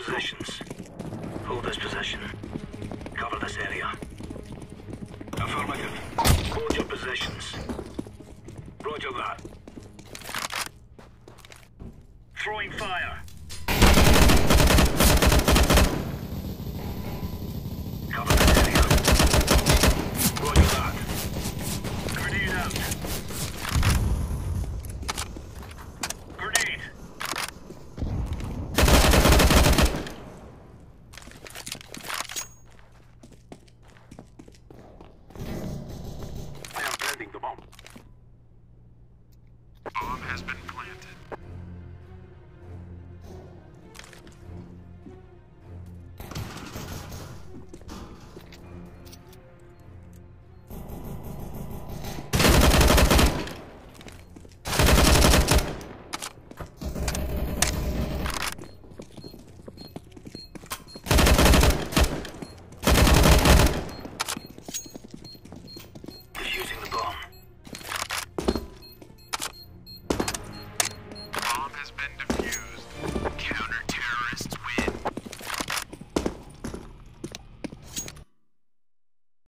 positions. Hold this position. Cover this area. Affirmative. Hold your positions. Roger that. Throwing fire. Cover this area. Roger that. Grenade out. Grenade. I am planting the bomb. Bomb has been planted.